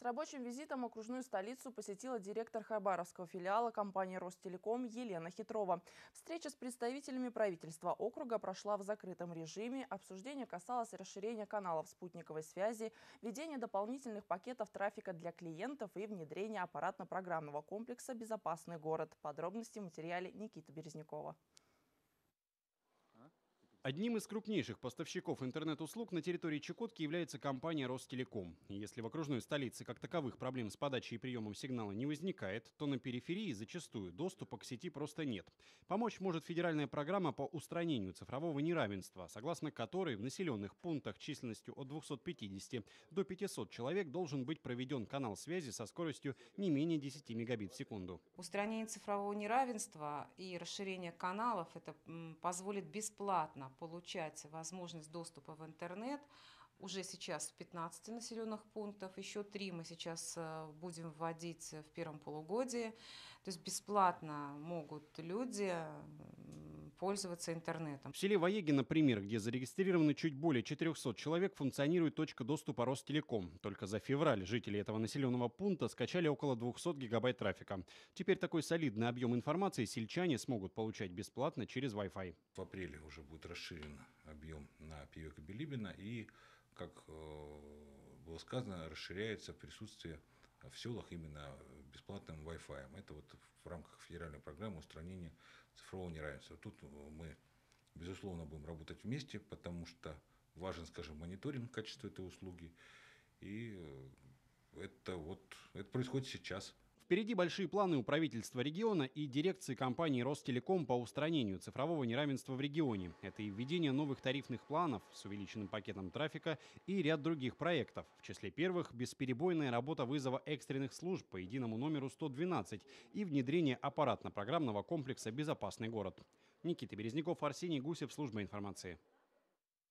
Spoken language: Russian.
рабочим визитом окружную столицу посетила директор хабаровского филиала компании «Ростелеком» Елена Хитрова. Встреча с представителями правительства округа прошла в закрытом режиме. Обсуждение касалось расширения каналов спутниковой связи, введения дополнительных пакетов трафика для клиентов и внедрения аппаратно-программного комплекса «Безопасный город». Подробности в материале Никиты Березнякова. Одним из крупнейших поставщиков интернет-услуг на территории Чукотки является компания «Ростелеком». И если в окружной столице как таковых проблем с подачей и приемом сигнала не возникает, то на периферии зачастую доступа к сети просто нет. Помочь может федеральная программа по устранению цифрового неравенства, согласно которой в населенных пунктах численностью от 250 до 500 человек должен быть проведен канал связи со скоростью не менее 10 мегабит в секунду. Устранение цифрового неравенства и расширение каналов это позволит бесплатно получать возможность доступа в интернет уже сейчас в 15 населенных пунктах, еще 3 мы сейчас будем вводить в первом полугодии. То есть бесплатно могут люди пользоваться интернетом. В селе Воеги, например, где зарегистрированы чуть более 400 человек, функционирует точка доступа «Ростелеком». Только за февраль жители этого населенного пункта скачали около 200 гигабайт трафика. Теперь такой солидный объем информации сельчане смогут получать бесплатно через Wi-Fi. В апреле уже будет расширен объем на Пиёк и Билибина, и, как было сказано, расширяется присутствие в селах именно бесплатным Wi-Fi. Это вот в рамках федеральной программы устранения цифрового неравенства. Тут мы, безусловно, будем работать вместе, потому что важен, скажем, мониторинг качества этой услуги. И это происходит сейчас. Впереди большие планы у правительства региона и дирекции компании «Ростелеком» по устранению цифрового неравенства в регионе. Это и введение новых тарифных планов с увеличенным пакетом трафика и ряд других проектов. В числе первых – бесперебойная работа вызова экстренных служб по единому номеру 112 и внедрение аппаратно-программного комплекса «Безопасный город». Никита Березняков, Арсений Гусев, служба информации.